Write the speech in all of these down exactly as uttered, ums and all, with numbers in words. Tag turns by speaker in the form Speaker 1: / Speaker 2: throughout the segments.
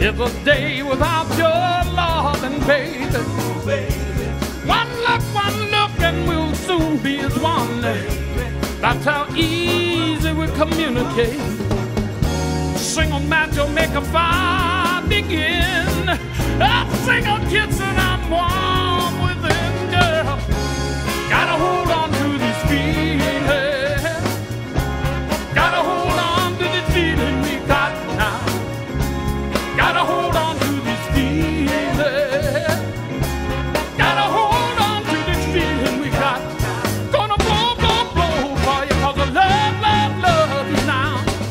Speaker 1: is a day without your loving, baby. One look, one look, and we'll soon be as one. That's how easy we communicate. Single match will make a fire begin. A single kiss and I'm warm within, girl. Gotta hold on to this feeling. Gotta hold on to this feeling we got now. Gotta hold on to this feeling. Gotta hold on to this feeling we got. Gonna blow, blow, blow for you, 'cause I love, love, love you now.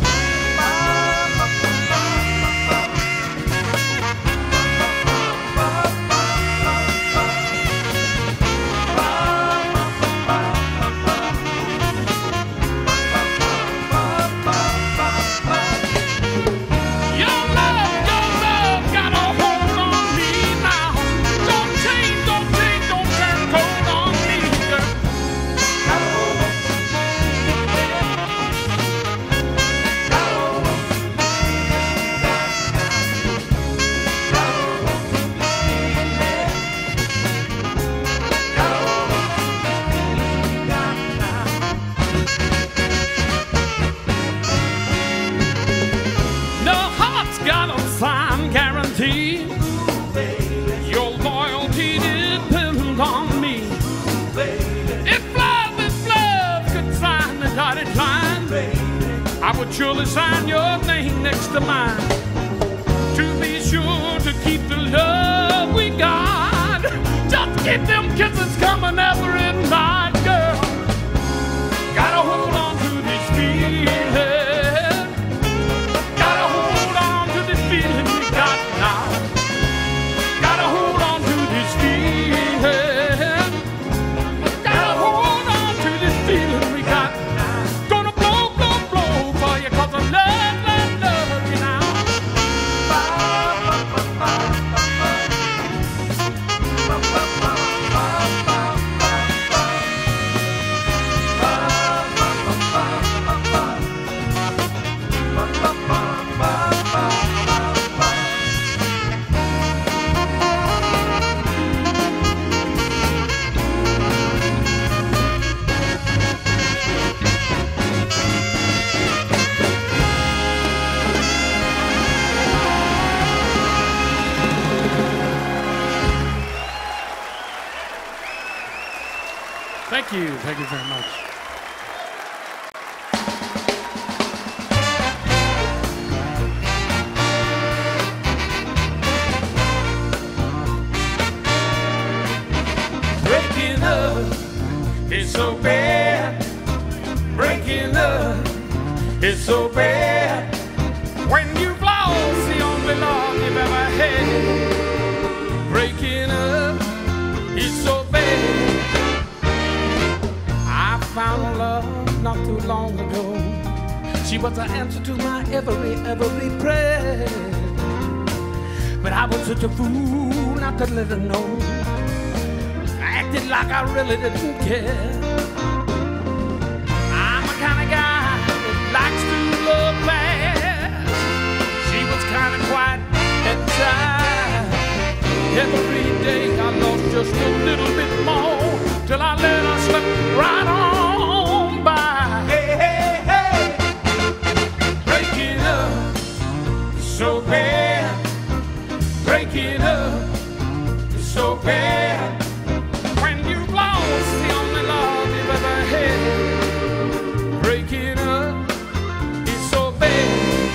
Speaker 1: Your loyalty depends on me. If love is love could sign the dotted line, I would surely sign your name next to mine. To be sure to keep the love we got. Just keep them kisses coming every night, girl. Gotta hold on to this feeling. Gotta hold on to this feeling we got now. Gotta hold on to this feeling. Gotta hold on to this feeling we got. Gonna blow, blow, blow for you, 'cause I love, love, love you now. Thank you. Thank you very much. Breaking up is so bad. Breaking up is so bad. When you've lost the only love you've ever had. Breaking up is so bad. Found a love not too long ago. She was the answer to my every, every prayer. But I was such a fool not to let her know. I acted like I really didn't care. I'm the kind of guy that likes to love fast. She was kind of quiet and shy. Every day I lost just a little bit more, till I let her slip right on by. Hey, hey, hey. Breaking up is so bad. Breaking up is so bad. When you've lost the only love you've ever had. Breaking up is so bad.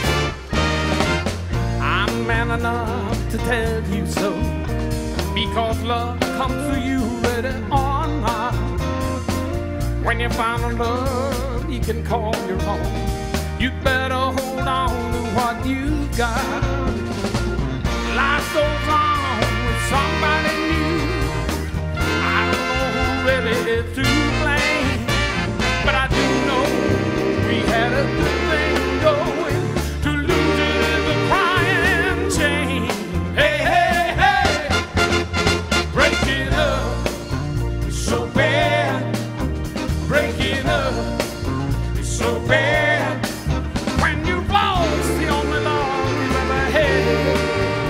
Speaker 1: I'm man enough to tell you so, because love comes to you ready or not. When you find a love you can call your own, you'd better hold on to what you got. Life goes on with somebody new. I don't know who really is to blame, but I do know we had a good thing going. To lose it is a crying shame. Hey, hey, hey. Breaking up is so bad. Breaking up is so bad. When you've lost the only love you've ever had.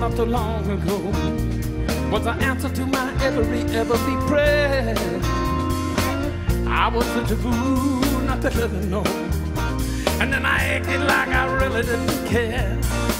Speaker 1: not too long ago was the answer to my every, every prayer. I was such a fool not to let her know, and then I acted like I really didn't care.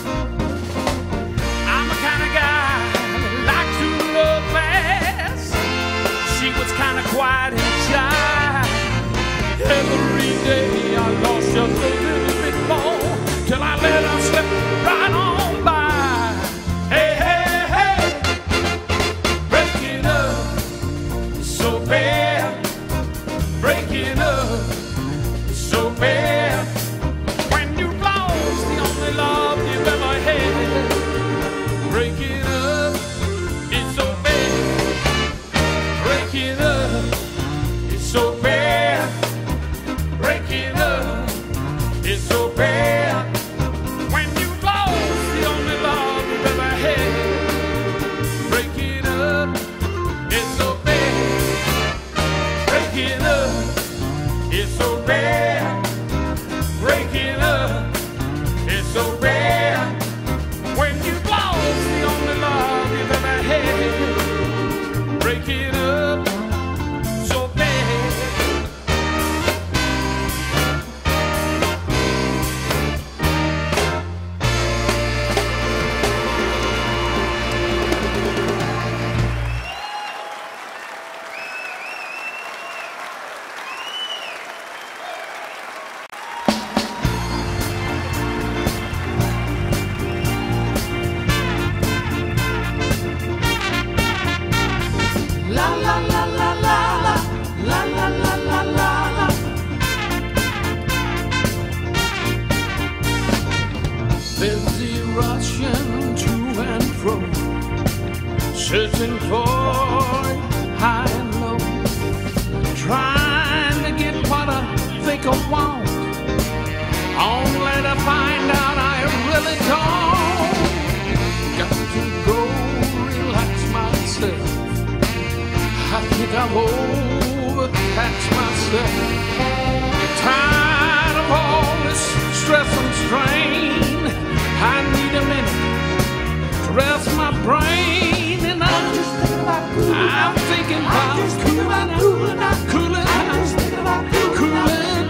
Speaker 1: I'm the kind of guy that likes to love fast. She was kind of quiet and shy. Every day I lost just a little bit more till I let her slip right on by. Hey, hey, hey, breaking up is so bad. Breaking up is so bad. When you've lost the only love you've ever had. Breaking up is so bad. Breaking up is so bad. Breaking up is so bad. When you've lost the only love you've ever had. Breaking up is so bad. Breaking up is so bad. Breaking up is so bad. When you've lost the only love you've ever had. Breaking up so bad.
Speaker 2: La la la la la la la la la la la la.
Speaker 1: Busy rushing to and fro, searching for high and low, trying to get what I think I want, only to find out I really don't. Got to go relax myself. I think I've overtaxed myself. Tired of all this stress and strain. I need a minute to rest my brain, and I'm just thinking about cooling out. I'm thinking about cooling out, cooling out, cooling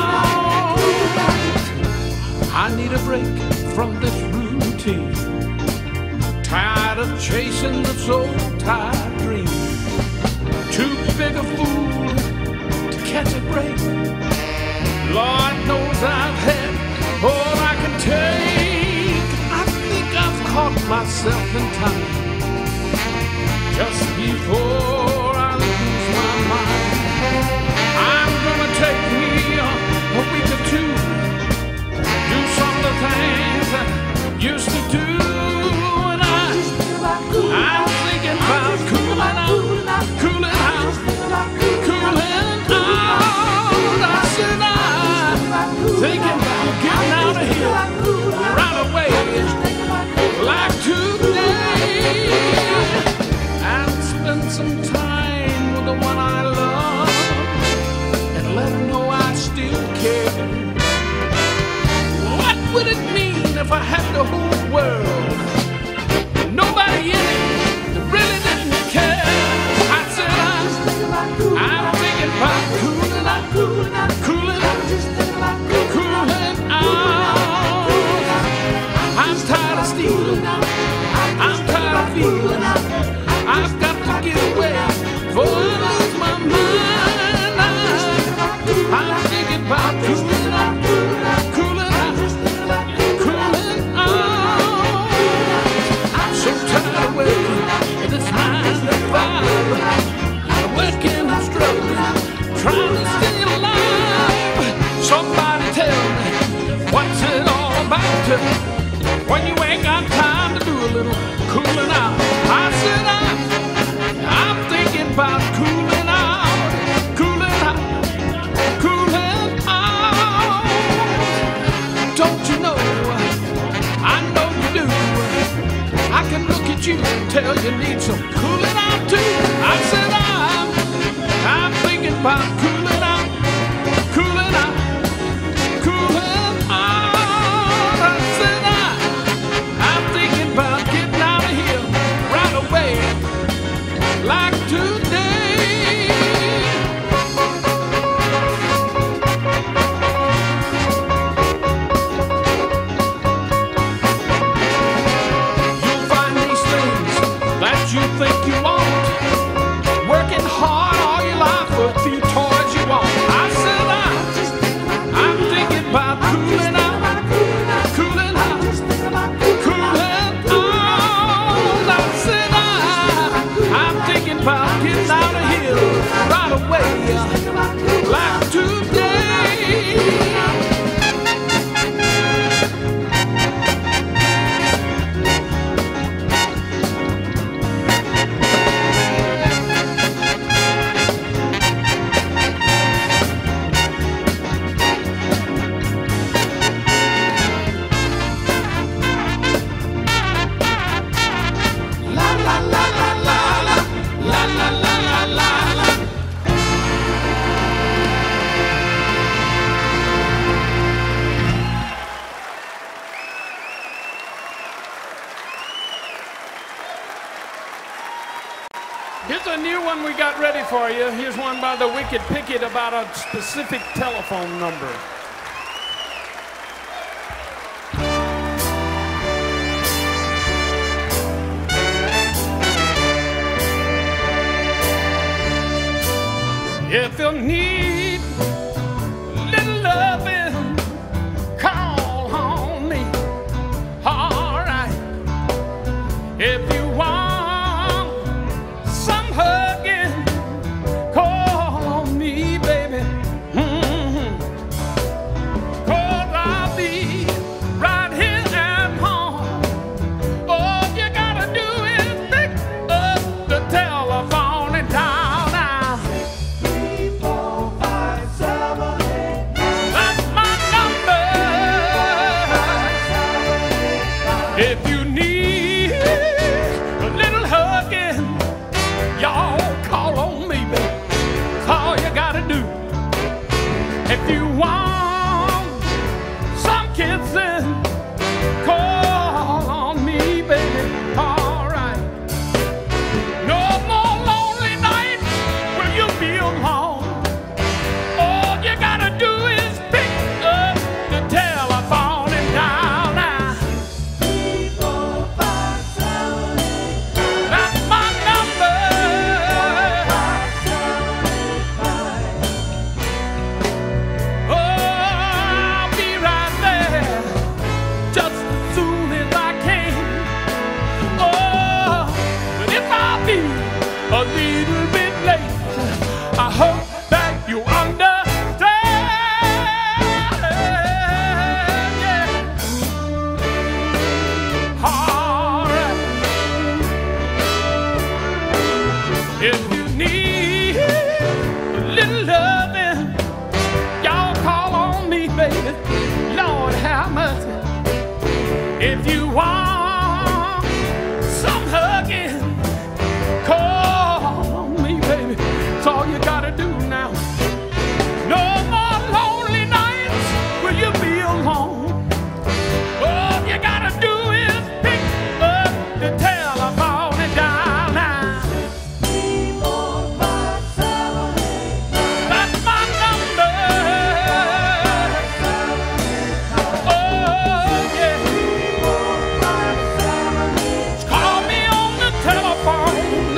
Speaker 1: out. I need a break from this routine. Tired of chasing this old tired dream. Too big a fool to catch a break. Lord knows I've had all I can take. I think I've caught myself in time, just before I lose my mind. I'm gonna take me a, a week or two, do some of the things I used to do, and I, I'm thinking about cooling out, cooling out, cooling out. I said I'm thinking about getting out of here right away, like today, and spend some time with the one I love, and let her know I still care. What would it mean if I had the whole world, nobody in it that really didn't care? I said I'm, I'm thinking about cooling out, cooling out, cooling out, cooling out. I'm tired of stealing, I'm tired of feeling. I've got to get away before I lose my mind. I'm thinking about cooling out, cooling out, cooling out. I'm so tired of working at this nine to five. I'm working and struggling, trying to stay alive. Somebody tell me, what's it all about? When you ain't got time to do a little cooling out. I said I'm, I'm thinking about cooling out, cooling out, cooling out. Don't you know, I know you do. I can look at you and tell you need some cooling out too. I said I'm, I'm thinking about cooling out, cooling out, cooling out. I said I'm, I'm thinking about getting out. you think you want, working hard all your life for a few toys you want. I said I'm, I'm thinking about cooling out, cooling out, cooling out. I said I'm, I'm thinking about getting out of here right away, like today. Here's a new one we got ready for you. Here's one by the Wicked Picket about a specific telephone number. If you need a little loving, call on me. All right. If you want if you need a little hugging, y'all call on me, baby. That's all you gotta do. If you want some kissing, call on me, baby. All right. No more lonely nights where you feel alone. All you gotta do is pick up the telephone and dial. A little bit late, I hope that you understand, yeah. All right. If you need a little loving, y'all call on me, baby. Lord have mercy. If you want some hugging, call me, baby. That's all you gotta do now. No more lonely nights where you be alone. All you gotta do is pick up the telephone and dial now. That's my number. Oh, yeah. Just call me on the telephone.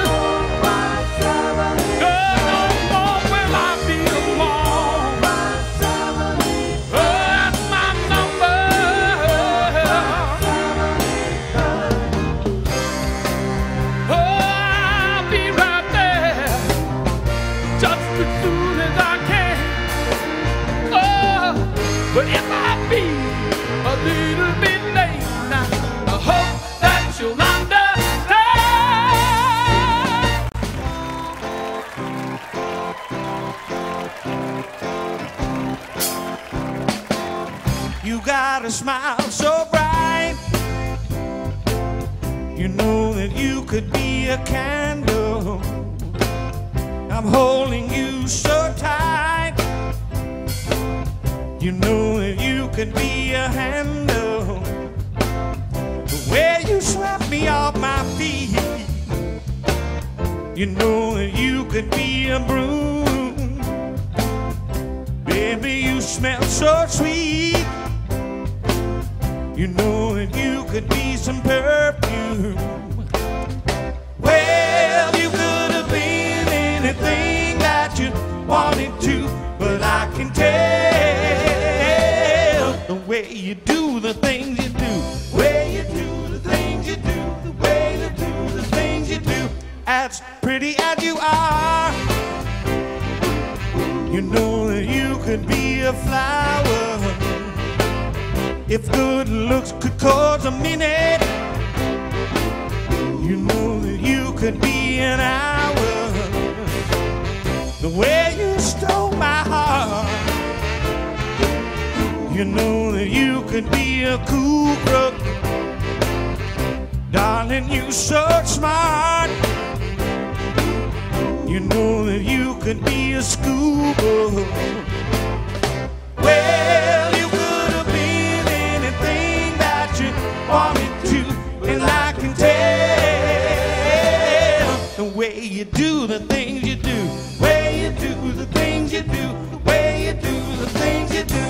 Speaker 1: But if I be a little bit late now, I hope that you'll understand.
Speaker 3: You got a smile so bright, you know that you could be a candle. I'm holding you so tight, you know that you could be a handle. The way you swept me off my feet, you know that you could be a broom. Baby, you smell so sweet, you know that you could be some perfume. Well, you could have been anything that you wanted to, but I can tell the way you do the things you do, the way you do the things you do, the way you do the things you do. As pretty as you are, you know that you could be a flower if good looks could cause a minute. You know that you could be an hour. The way you stole my heart, you know that you could be a cool crook. Darling, you so smart. You know that you could be a schoolboy. Well, you could have been anything that you wanted to, and I can tell the way you do the things you do, the way you do the things you do, the way you do the things you do.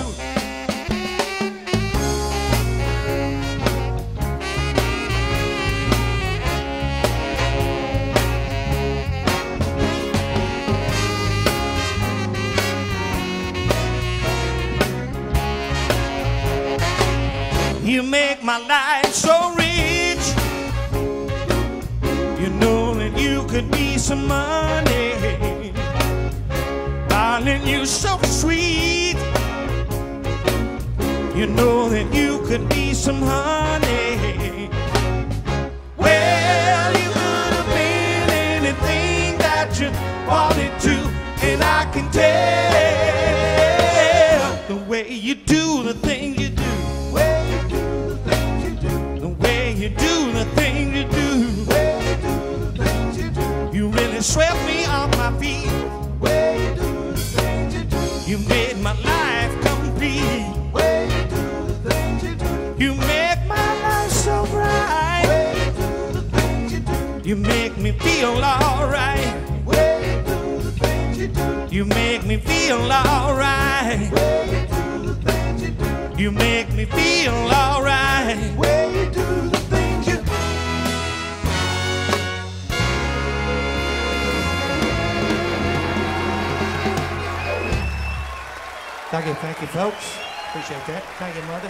Speaker 3: You make my life so rich. You know that you could be some money. Darling, you're so sweet. You know that you could be some honey. Well, you could have been anything that you wanted to, and I can tell the way you do the things you do. You do the things you do. Way you do the things you do. You really swept me off my feet. Way you do the things you do. You made my life complete. Way you do the things you do. You make my life so bright. Way you do the things you do. You make me feel alright. Way you do the things you do. You make me feel alright. Way you do the things you do. You make me feel alright. Way you do the Thank you, thank you, folks. Appreciate that. Thank you, Mother.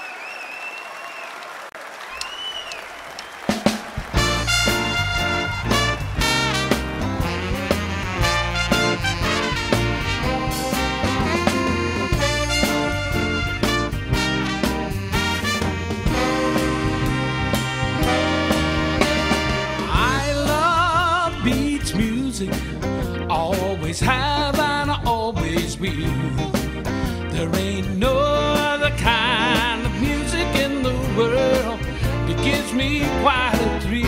Speaker 1: I love beach music. Always have and always will. There ain't no other kind of music in the world that gives me quite a thrill.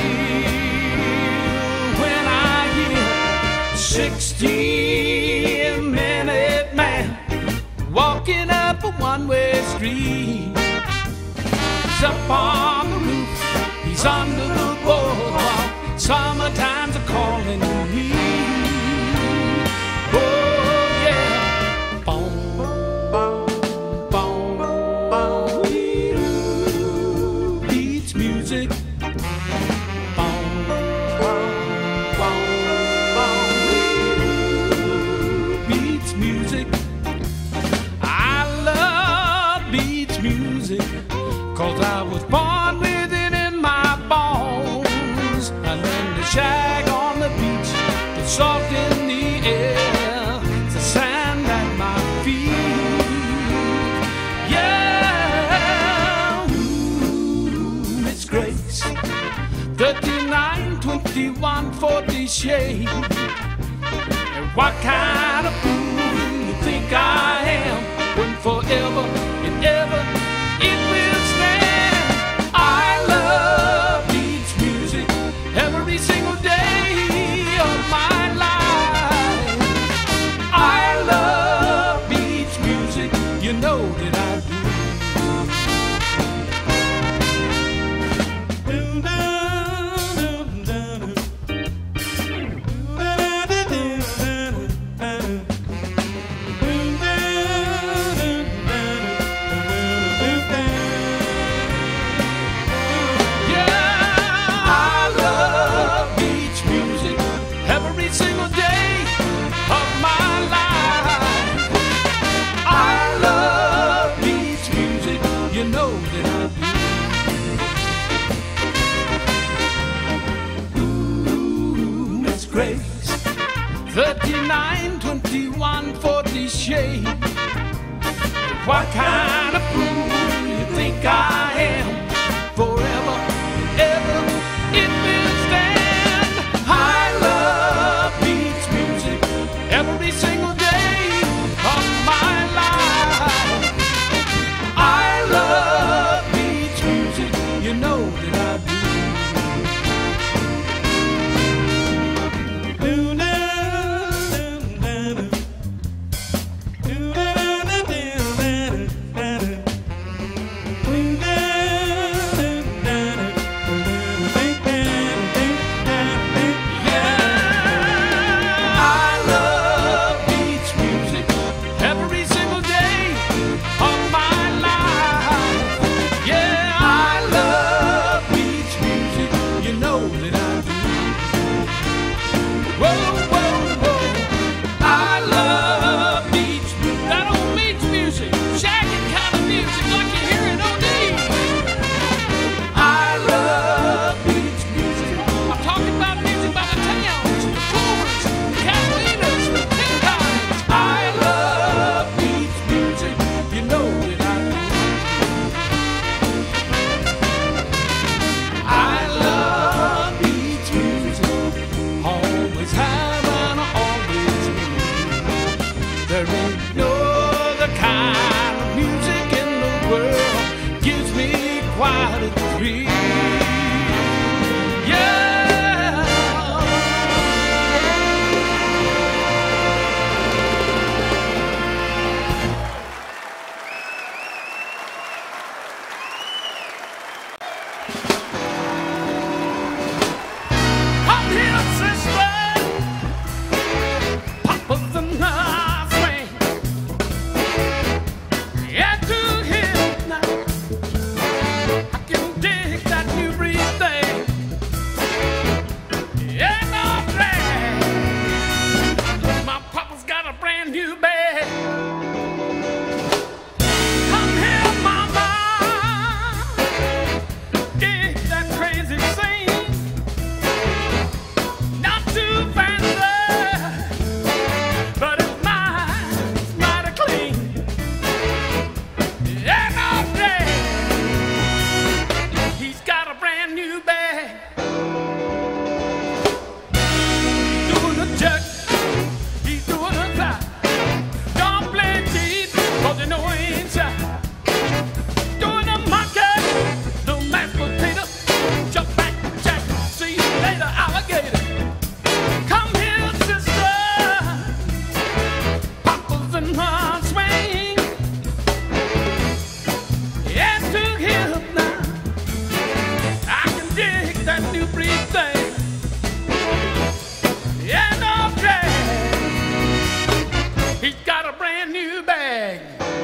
Speaker 1: When I hear sixteen minute man walking up a one-way street, he's up on the roof, he's under the boardwalk, summertime's a calling me. Cause I was born with it in my bones. I learned to shag on the beach, the salt in the air, the sand at my feet. Yeah, ooh, Miss Grace, thirty-nine, twenty-one, forty shades. And what kind of fool do you think I am when forever and ever it will stand? I love beach music every single day of my life. I love beach music, you know that I do. that new breed thing. Yeah, no drag. He's got a brand new bag.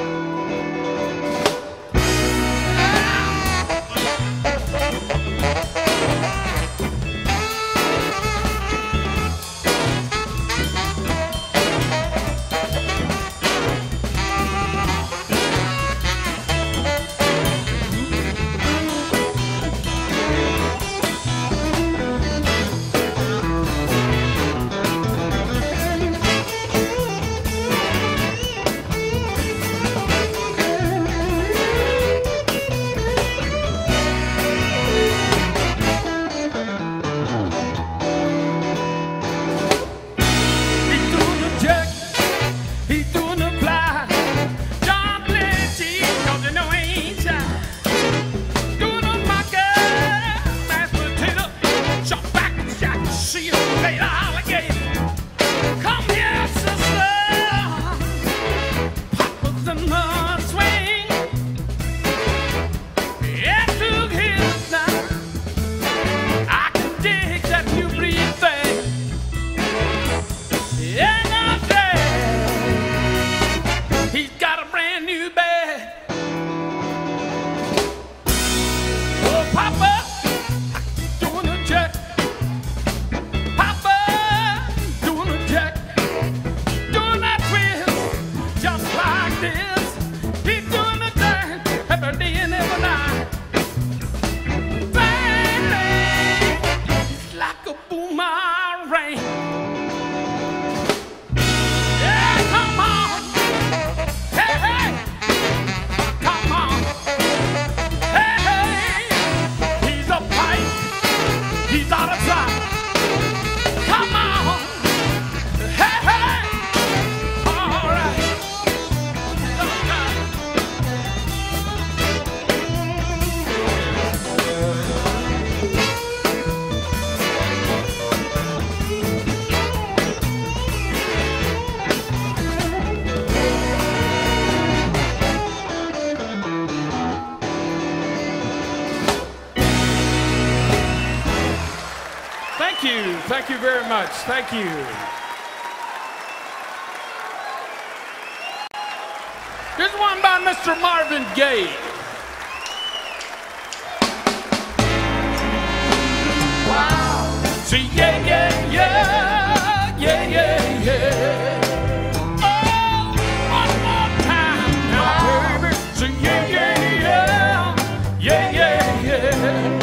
Speaker 4: Thank you very much. Thank you. Here's one by Mister Marvin Gaye.
Speaker 1: Wow. See, yeah, yeah, yeah, yeah, yeah, yeah. Oh, one more time now, baby. See, yeah, yeah, yeah, yeah, yeah, yeah.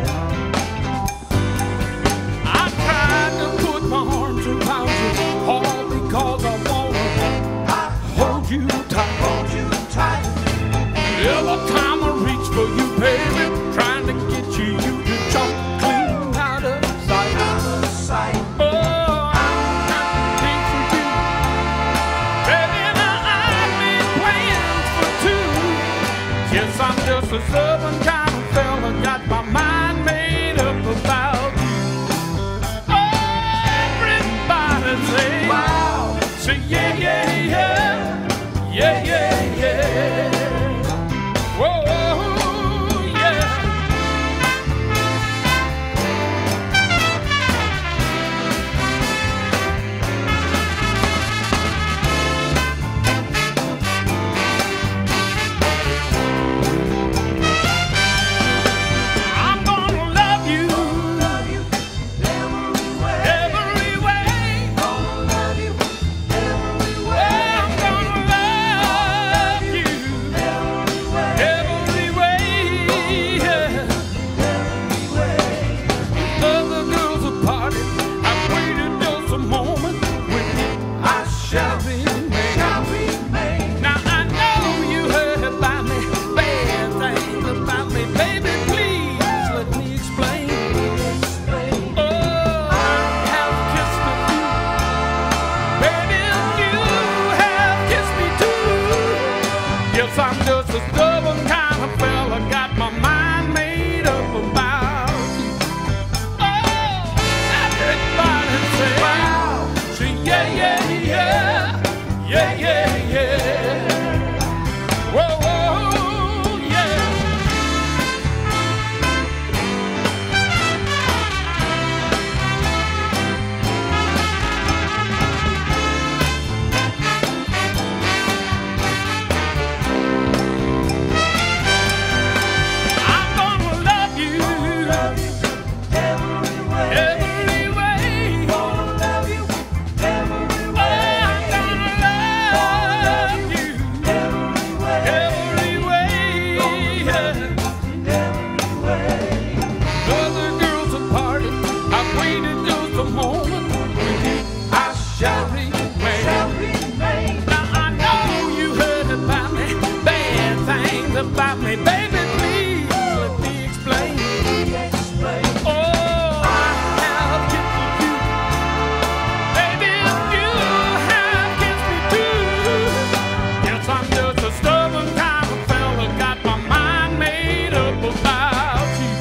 Speaker 1: Arms around you, all because I wanna hold you tight, hold you tight. Every time I reach for you, baby, trying to get you, you to jump clean out of sight, out of sight. Oh, I'm paying for you, baby. Now I've been playing for two. Yes, I'm just a southern kind of fella, got my mind made up about you. Say, wow. Say, yeah, yeah, yeah, yeah, yeah, yeah. Whoa, yeah. I'm gonna love you waited just a moment. With you, I shall remain. Now I know you heard about me, bad things about me, baby. Please let me explain. Oh, I have kissed you, baby. You have kissed me too. Yes, I'm just a stubborn kind of fella, got my mind made up about you.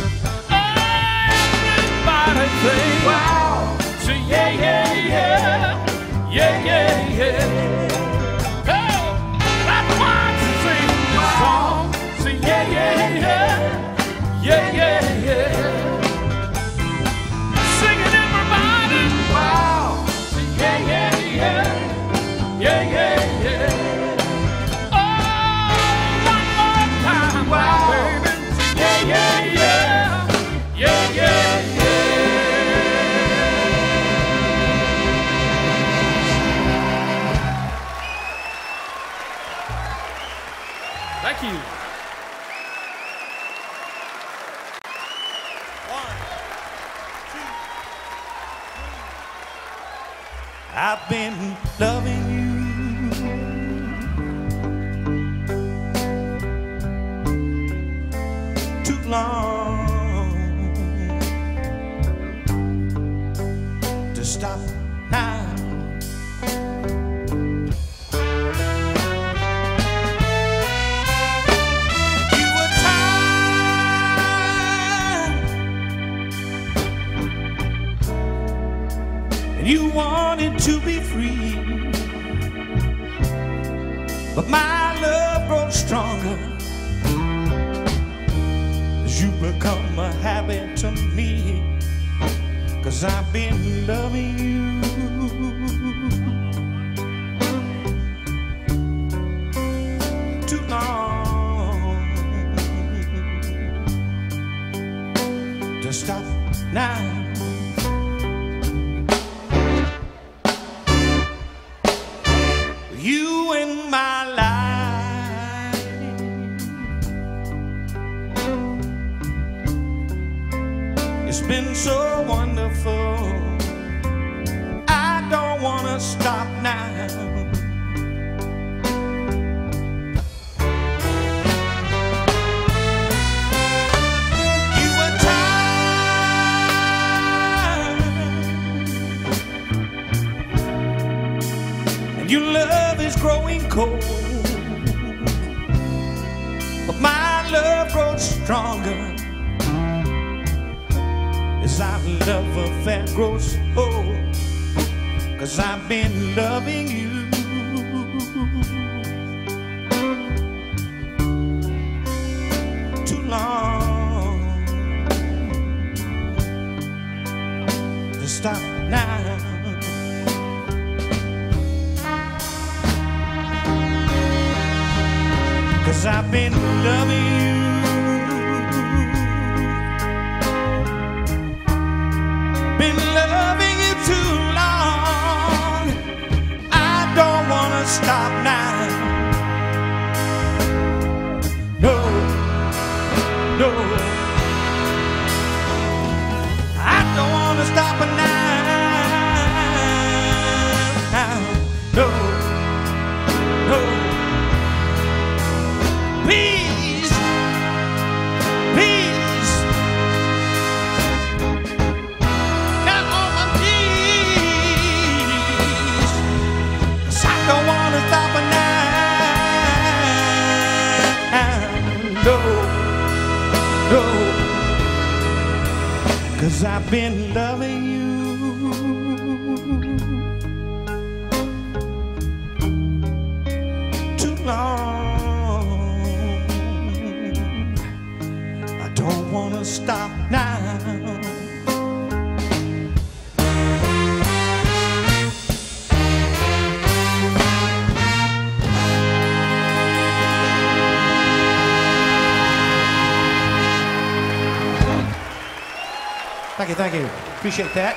Speaker 1: Everybody say, wow. Say, yeah, yeah, yeah. Yeah, yeah, yeah. Oh, that's why I sing this song. Say, yeah, yeah, yeah. Yeah, yeah, yeah. Sing it, everybody. Wow. Say, yeah, yeah, yeah. Yeah, yeah, yeah. Oh, one more time, wow, baby. Say, yeah, yeah, yeah. Yeah, yeah, yeah. Thank you.
Speaker 3: One, two, three. I've been loving you too long to stop now. You were tired and you wanted to be free, but my love grows stronger as you become a habit to me, 'cause I've been loving you too long to stop now. You in my life, it's been so wonderful. I don't wanna stop now. You were tired and your love is growing cold, but my love grows stronger as our love affair grows old, 'cause I've been loving you too long to stop now. 'Cause I've been loving you too long. I don't wanna stop now. No, no, I don't wanna stop now. No, no, please, please. Don't wanna stop it now. No, no, 'cause I've been loving you too long. I don't wanna stop now. Thank you, thank you. Appreciate that.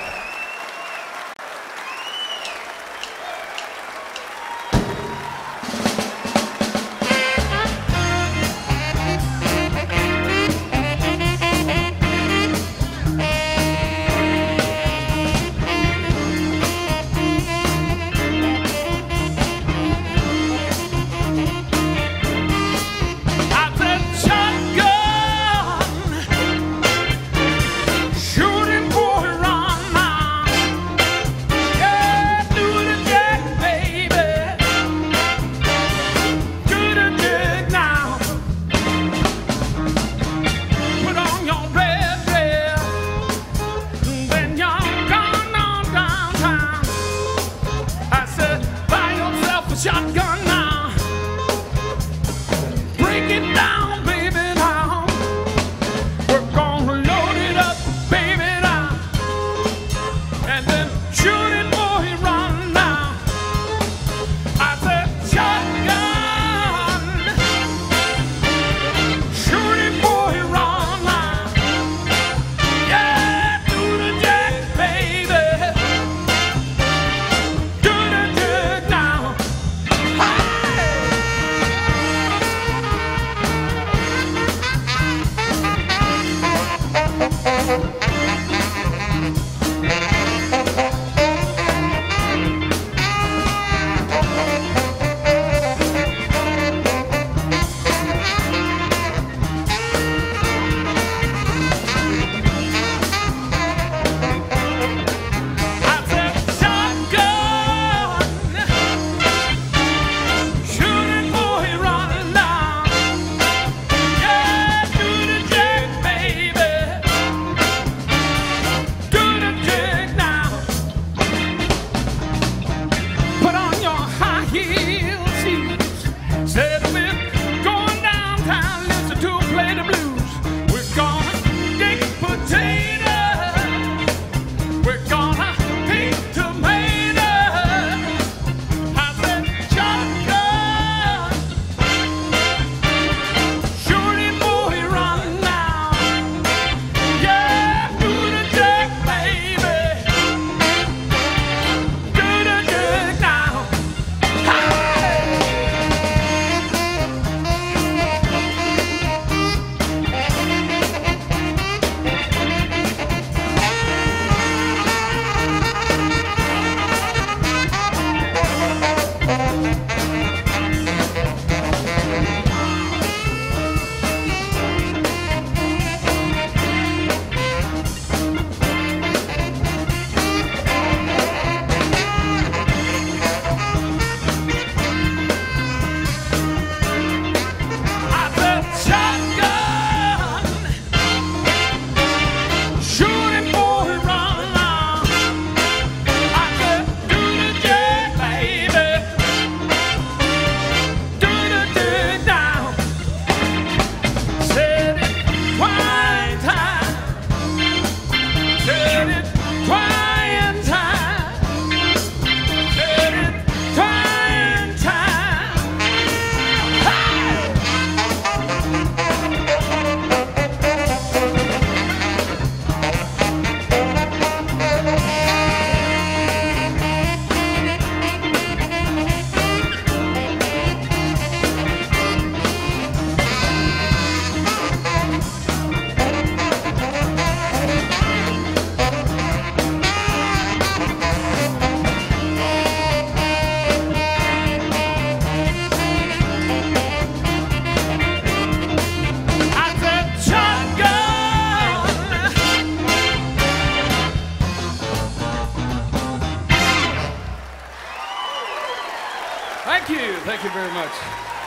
Speaker 4: Thank you very much.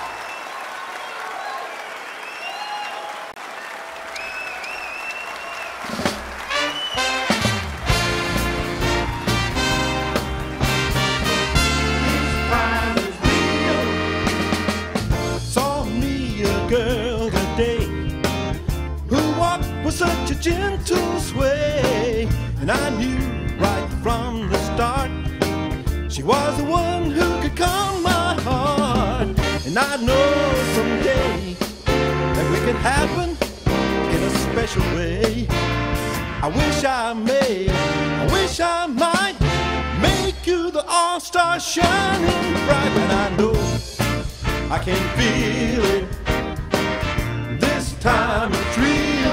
Speaker 3: Saw me a girl today who walked with such a gentle sway, and I knew right from the start she was the one who could calm my heart. And I know someday that we can happen in a special way. I wish I may, I wish I might make you the all-star shining bright. And I know I can feel it, this time it's real.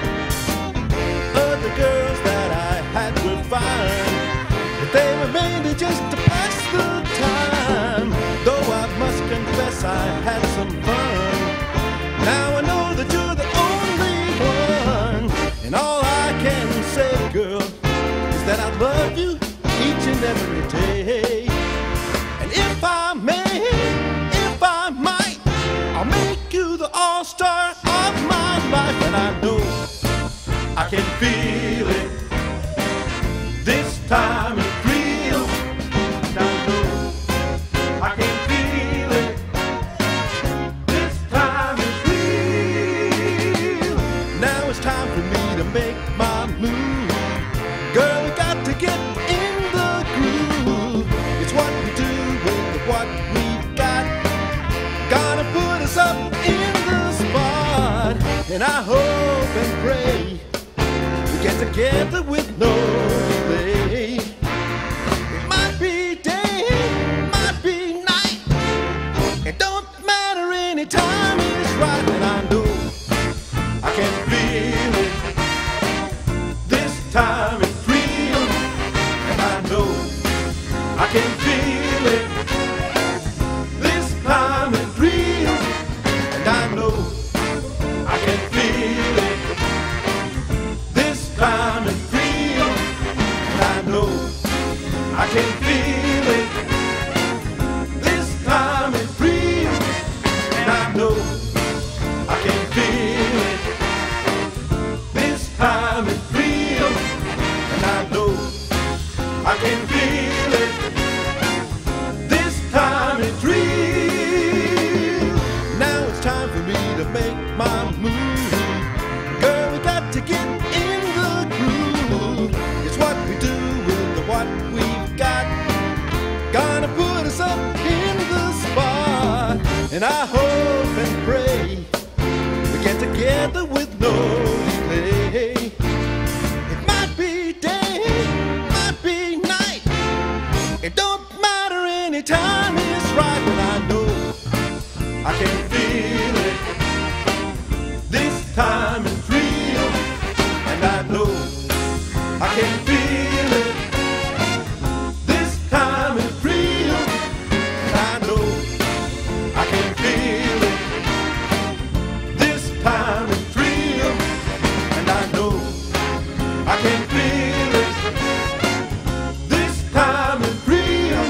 Speaker 3: Other girls that I had were fine, but they were mainly just to pass the time. Though I must confess I had some fun. Now I know that you're the only one, and all I can say, girl, is that I love you each and every day. And if I may, if I might, I'll make you the all-star of my life. And I know I can feel it, this time it's real. And I know I can feel it, this time it's real. Now it's time for me to make my move. Girl, we got to get in the groove. It's what we do with what we've got, gonna put us up in the spot. And I hope and pray we get together with no delay. It might be day, might be night, it don't matter, any time is right. And I know I can feel it, this time it's real. And I know I can feel it, this time it's real. And I know I can feel it, this time it's real. And I know I can feel it, this time it's real. And I know I can feel it, this time it's real. And I know I can feel it, this time it's real. Now it's time for me to make my move. Girl, we got to get in the groove. It's what we do with what we've got, gonna put us up in the spot. And I hope and pray we get together with no delay. It might be day, might be night, it don't matter, any time is right. And I know I can feel it, this time it's real. And I know I can feel it, this time it's real. And I know I can feel it, this time it's real. And I know I can feel it, this time it's real.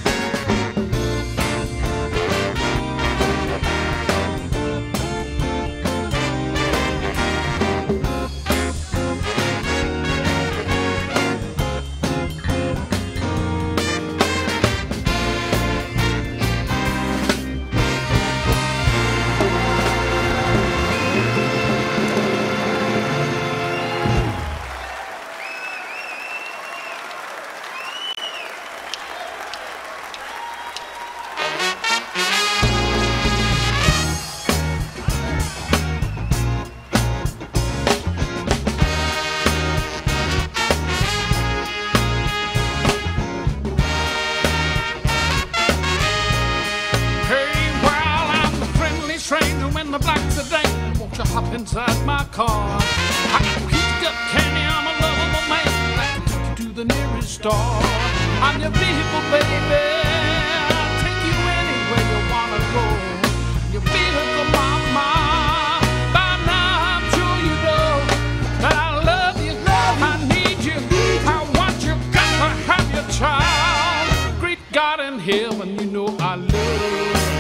Speaker 1: Hey, well, I'm the friendly stranger when the black sedan. Won't you hop inside my car? I can heat up candy, I'm a lovable man. I can take you to the nearest store. I'm your vehicle, baby. I'll take you anywhere you wanna go. Your vehicle, mama. By now, I'm sure you know that I love you, I need you, I want you, got to have your child. Great God in heaven, you know I love you.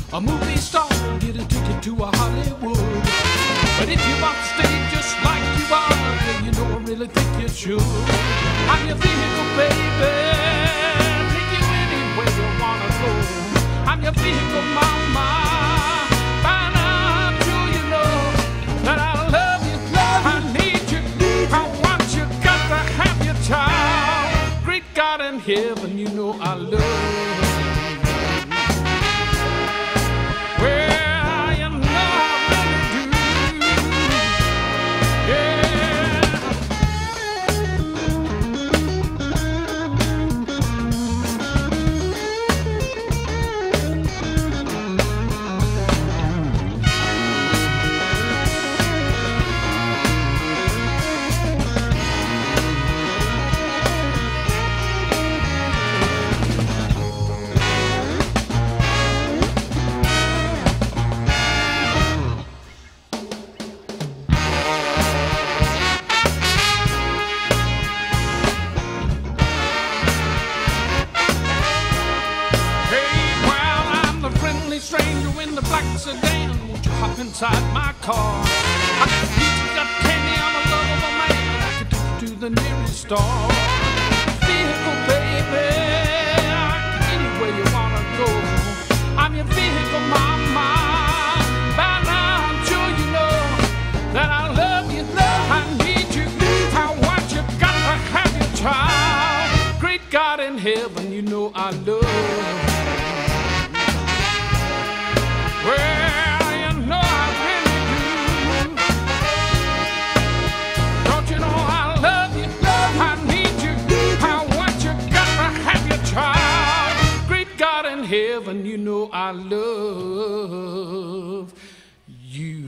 Speaker 1: a movie star, get a ticket to a Hollywood. But if you want to stay just like you are, then you know I really think you should. I'm your vehicle, baby, take you anywhere you wanna go. I'm your vehicle, mama. By now I'm sure you know that I love you, love you. I need you, need you. I want you, got to have your child. Great God in heaven, you know I love you. Stranger in the black sedan, won't you hop inside my car? I got peaches, got candy, I'm a lovable man. I can take you to the nearest store. Vehicle, baby, anywhere you wanna go. I'm your vehicle, mama. By now I'm sure you know that I love you, love I need you, I want you, got to have your child. Great God in heaven, you know I love you. Well, you know I really do. Don't you know I love you? I need you. I want you. Got to have your child. Great God in heaven, you know I love you.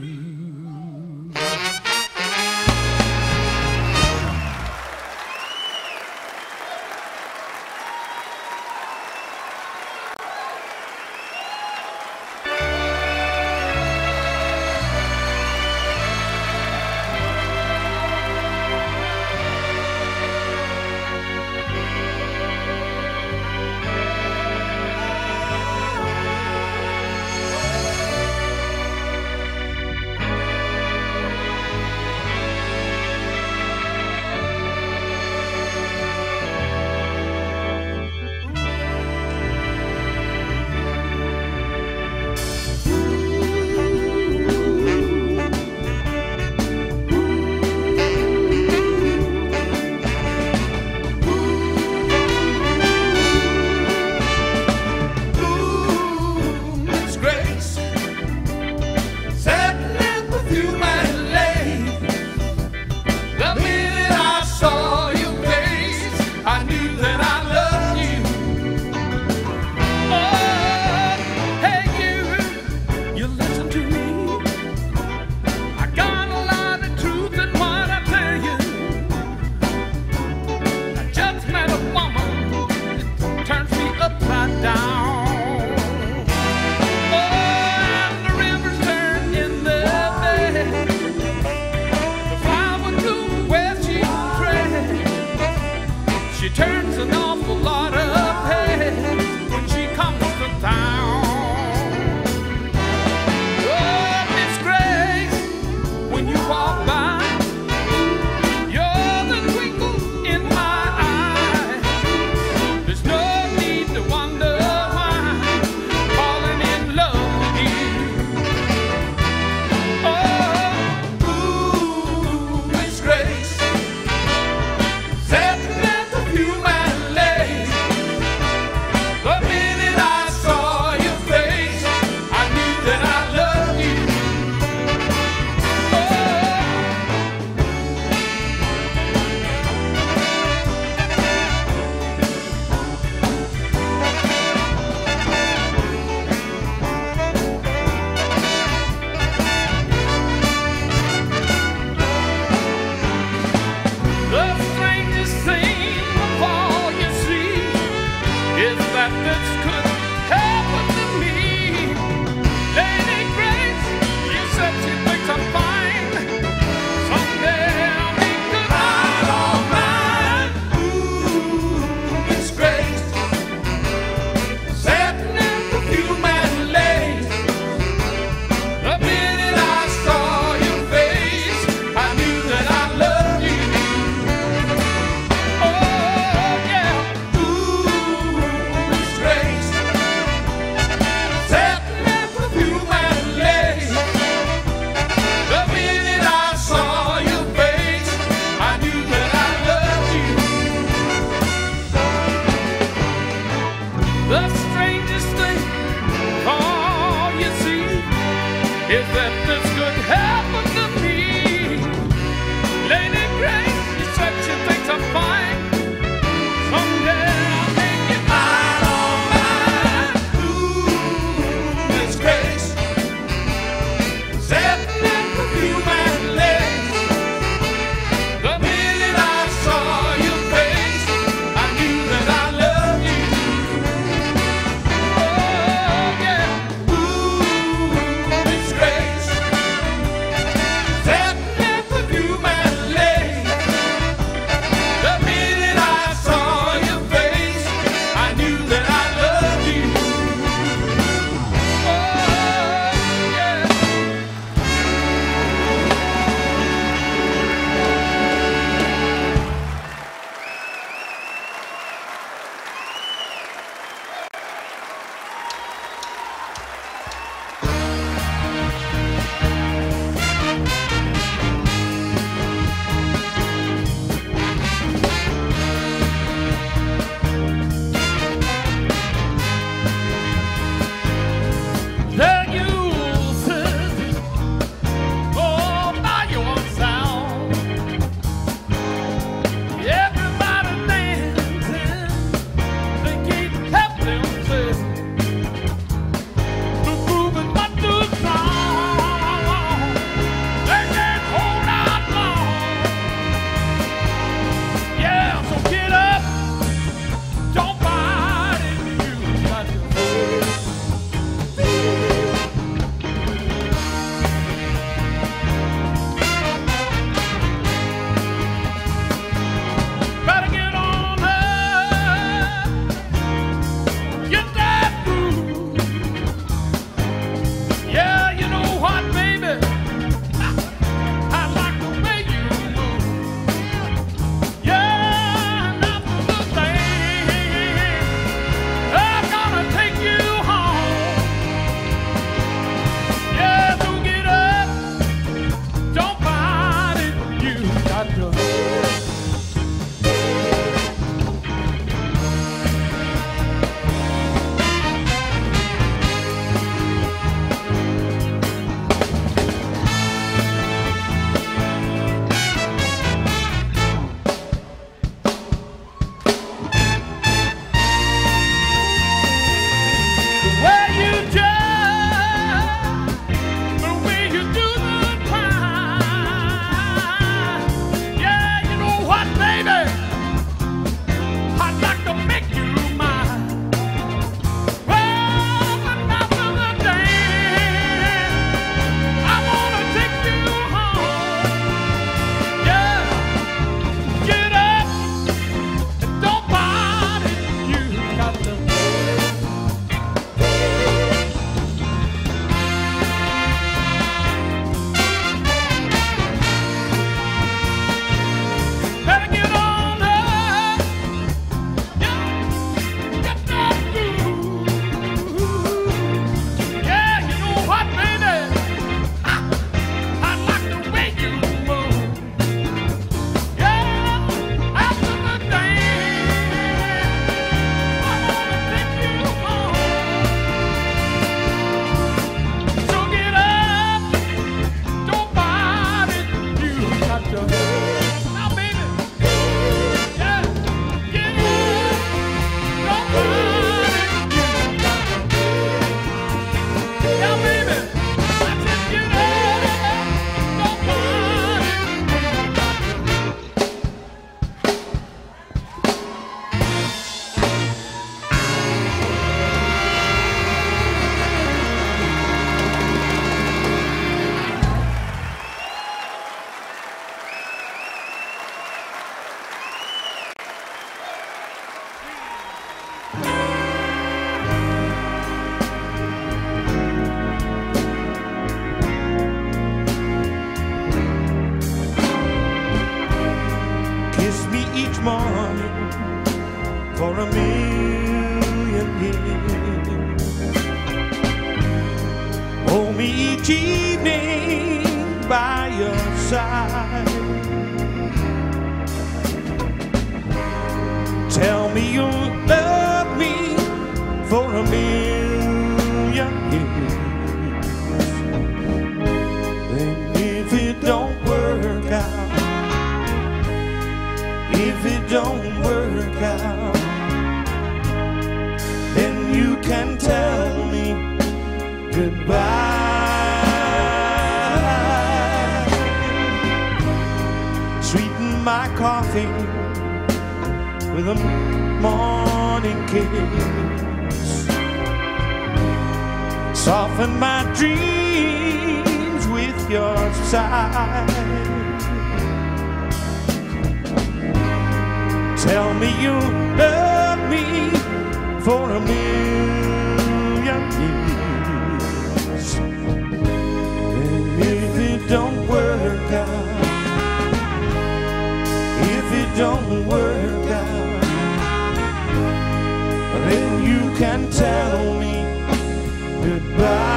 Speaker 1: the strangest thing, all you see is that this could happen to me. Lady Grace, you said you think I'm fine. Someday I'll make you mine, all mine. Ooh, Miss Grace, setting in perfume and lace. The minute I saw your face, I knew that I loved you. Oh yeah, ooh, Miss Grace, setting in perfume and lace. The minute I saw your face, I knew that I loved you. Oh yeah. There you sit, all by yourself. Everybody dancing, they can't help themselves. The groove is not too strong, they can't hold out long. Yeah, so get up, don't fight it, you got to better get on up, get that groove. Yeah, you know what, baby? I like the way you move. Yeah, that's the thing. I'm gonna take you home. Yeah, so get up, don't fight it, you got to. Where you just, the way you do the time. Yeah, you know what, baby? I'd like to make you mine. Well, but after the dance, I wanna take you home. Yeah, get up, and don't fight it. You got to. Better get on up, yeah, get that groove. Yeah, you know what, baby? I, I like the way you move. Yeah, after the dance, I wanna take you home. So get up, don't fight it, you got to. Now, baby, yeah, get up, don't fight it, you got to. Now, baby, I said get up, don't fight it, you got to.
Speaker 3: Kiss me each morning for a million years. Hold me each evening by your side. Tell me you'll love me for for a million years. Then if it don't work out, if it don't work out, then you can tell me goodbye. Sweeten my coffee with a morning kiss, soften my dreams with your sigh. Tell me you love me for a million years. And if it don't work out, if it don't work out, then you can tell me goodbye.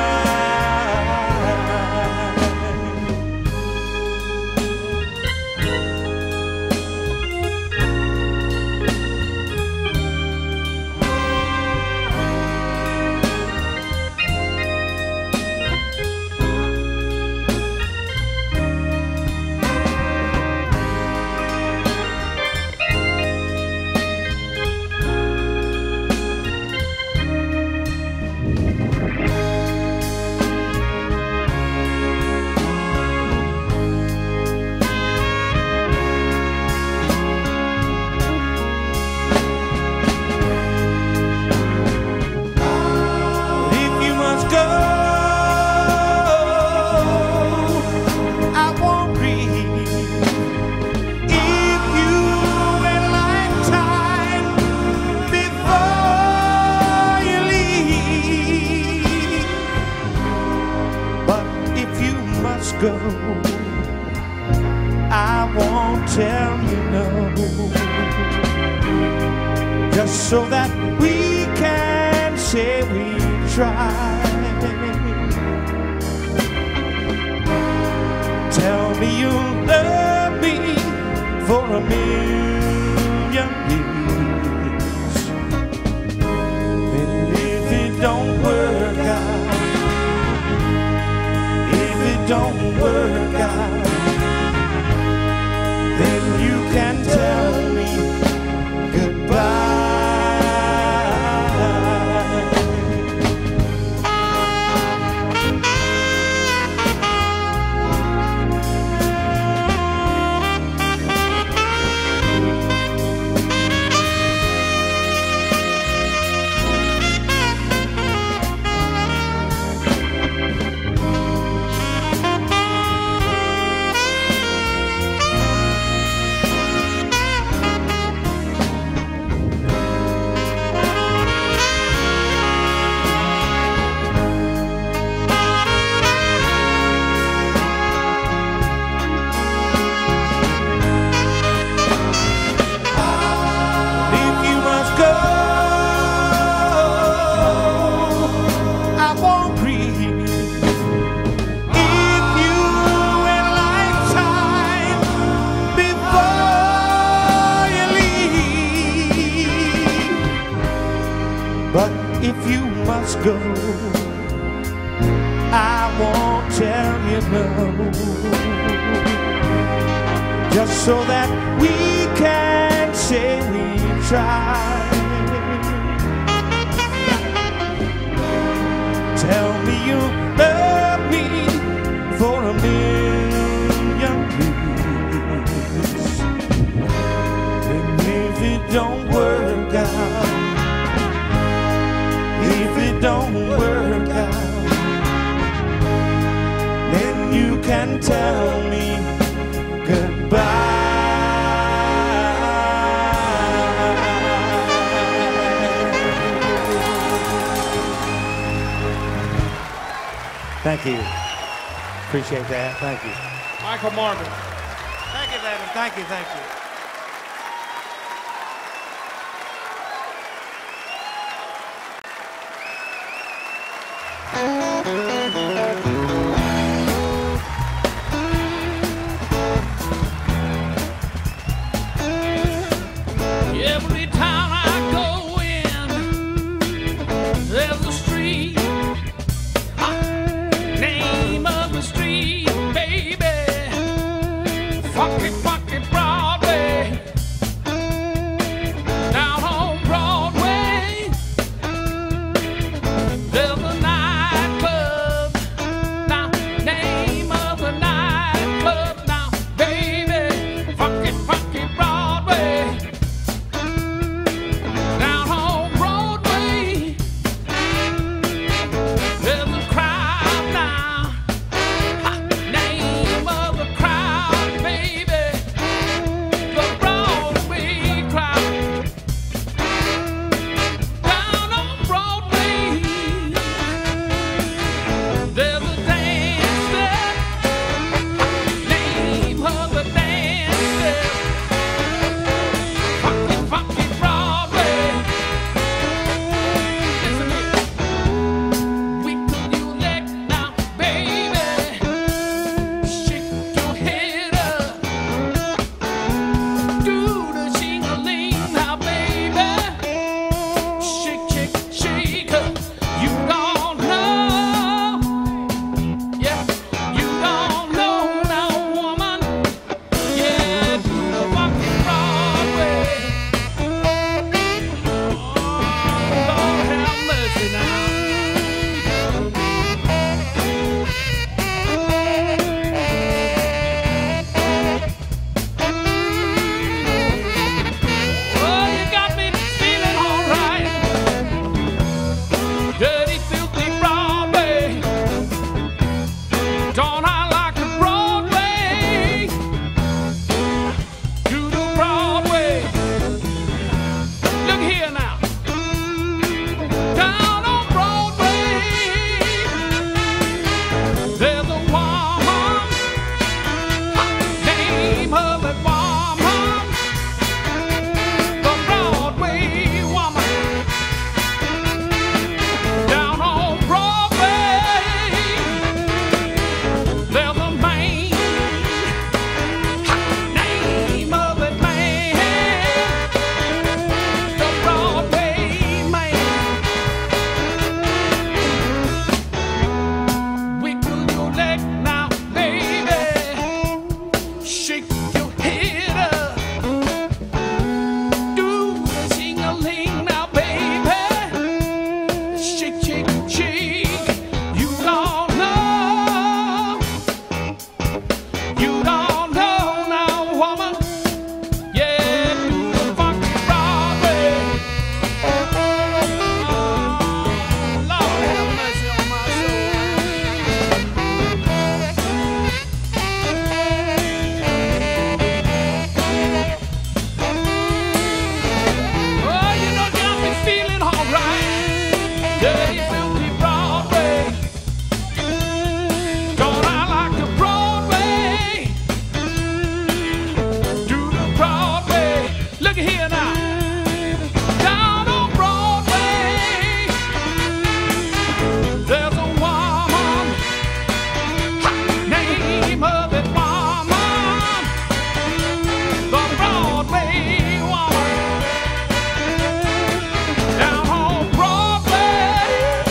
Speaker 3: Go, I won't tell you no, just so that we can say we tried. Tell me you love me for a million years. And if it don't work out, don't work out, then you can tell me goodbye. But if you must go, I won't tell you no, just so that we can say we tried. Tell me you love me for a million years. And if it don't work out, if it don't work out, then you can tell me goodbye. Thank you. Appreciate that. Thank you.
Speaker 4: Michael Marvin.
Speaker 3: Thank you, Levin. Thank you. Thank you.
Speaker 1: Every time I go in There's a street, ha, name of the street, baby, funky, funky Broadway, down on Broadway. There's a nightclub, now, name of the nightclub, now, baby, funky, funky Broadway. Down on Broadway, there's a crowd now. Ha, name of the crowd, baby, the Broadway crowd. Down on Broadway, there's a dance step. Name of the dance step. Funky, funky Broadway. Listen here. Wiggle your leg now, baby. Shake your head up. Do the shing-a-ling now, baby. Shake, shake, shake up. You don't know. Yeah, you don't know now, woman. Yeah, do the funky Broadway. Oh, Lord have mercy now. Oh, you got me feeling alright. Dirty, filthy Broadway. Don't I like the Broadway? Do the Broadway. Look here now. Down on Broadway, there's a woman. Name of that woman, the Broadway woman. Down on Broadway, there's a man. Name of that man, the Broadway man. Wiggle your leg now, baby. Shake your head up. Do the shing-a-ling now, baby. Shake, shake, shake. You don't know. You don't know now, woman. Yeah, do the funky Broadway. Oh, Lord have mercy on my soul. Oh, you know, got me feeling alright. Dirty, filthy Broadway. Don't I like the Broadway? Do the Broadway. Look here now. Down on Broadway, there's a woman. Ha, name of that woman, the Broadway woman. Down on Broadway,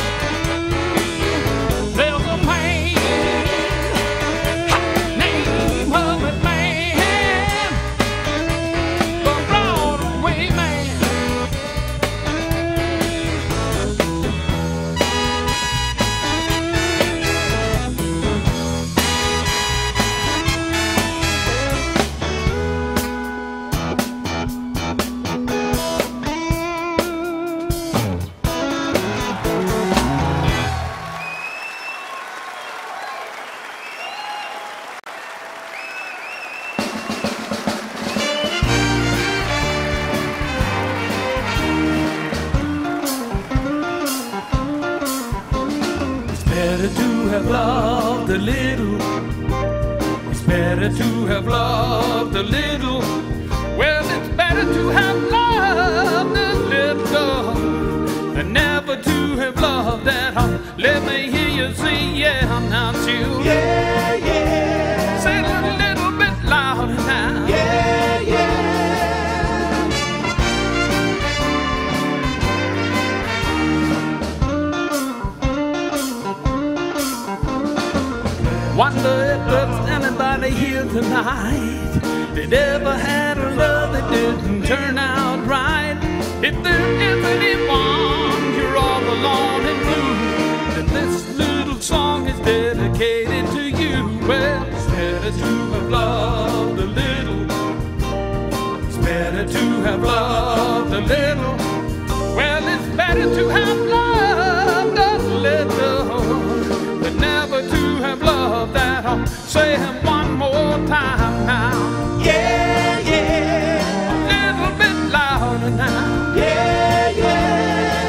Speaker 1: there's a man. Ha, name of that man, the Broadway man. Better to have loved a little. It's better to have loved a little. Well, it's better to have loved a little than never to have loved at all. Let me hear you say, yeah, I'm not you.
Speaker 3: Yeah, yeah.
Speaker 1: Say it a little bit louder now.
Speaker 3: Yeah, yeah.
Speaker 1: Wonder if there's anybody here tonight that ever had a love that didn't turn out right. If there is anyone, you're all alone and blue, then this little song is dedicated to you. Well, it's better to have loved a little. It's better to have loved a little. Well, it's better to have loved a little, but never to have loved that. I'll say it one more time now.
Speaker 3: Yeah, yeah.
Speaker 1: A little bit louder now.
Speaker 3: Yeah, yeah.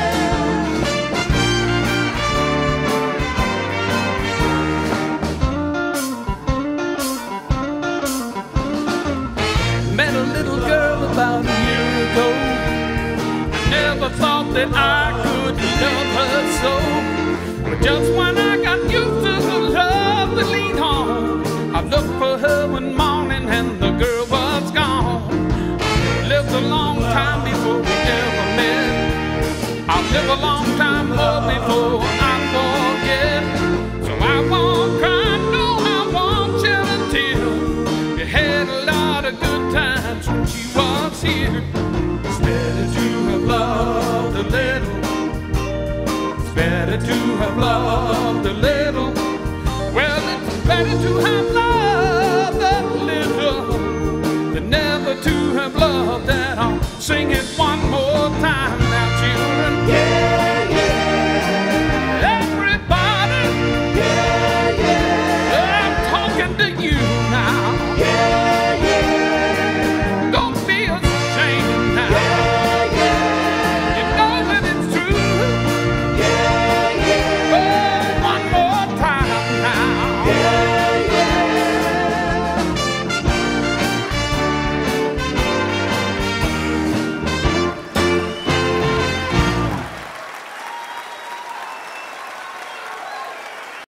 Speaker 1: Met a little girl about a year ago. Never thought that I could love her so. But just when I got used to the love to lean on, I looked for her one morning and the girl was gone. I lived a long time before we ever met. I'll live a long time more before I forget. So I won't cry, no, I won't shed a tear. You had a lot of good times when she was here. It's better to have loved a little. It's better to have loved a little. Well, it's better to have